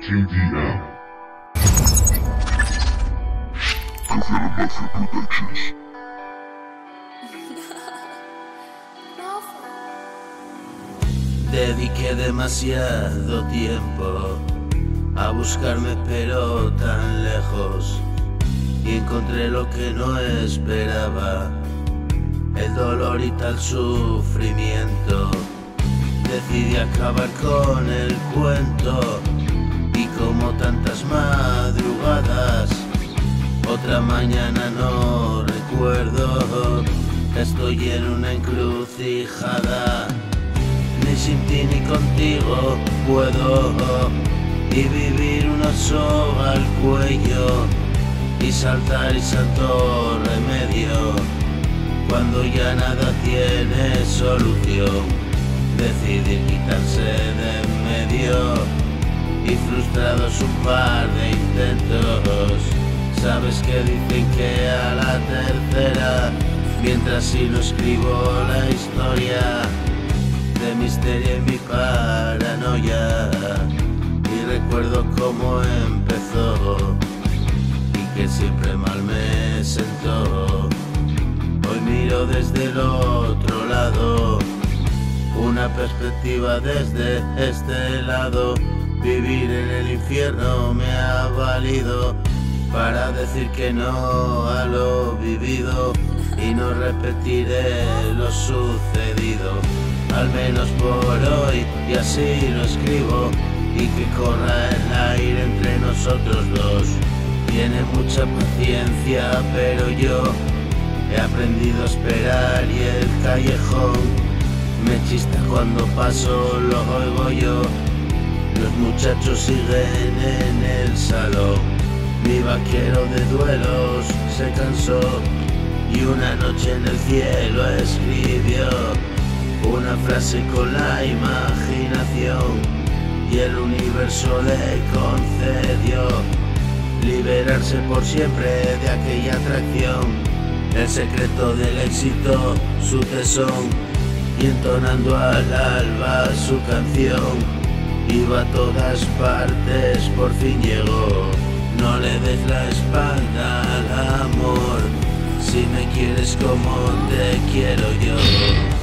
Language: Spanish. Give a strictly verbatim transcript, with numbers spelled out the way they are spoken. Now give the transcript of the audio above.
Q D M. Covalent Mafia Productions. Dediqué demasiado tiempo a buscarme pero tan lejos y encontré lo que no esperaba, el dolor y tal sufrimiento. Decidí acabar con el cuento y como tantas madrugadas, otra mañana no recuerdo, estoy en una encrucijada. Ni sin ti ni contigo puedo y vivir una soga al cuello y saltar y santo remedio cuando ya nada tiene solución. Decidir quitarse de en medio y frustrados un par de intentos. Sabes que dicen que a la tercera, mientras si no escribo la historia de misterio y mi paranoia, y recuerdo cómo empezó y que siempre mal me sentó. Hoy miro desde el otro lado, una perspectiva desde este lado. Vivir en el infierno me ha valido para decir que no a lo vivido y no repetiré lo sucedido, al menos por hoy, y así lo escribo, y que corra el aire entre nosotros dos. Tiene mucha paciencia, pero yo he aprendido a esperar y el callejón me chista cuando paso, lo oigo yo. Los muchachos siguen en el salón, mi vaquero de duelos se cansó y una noche en el cielo escribió una frase con la imaginación y el universo le concedió liberarse por siempre de aquella atracción. El secreto del éxito, su tesón, y entonando al alba su canción, iba a todas partes, por fin llegó. No le des la espalda al amor, si me quieres como te quiero yo.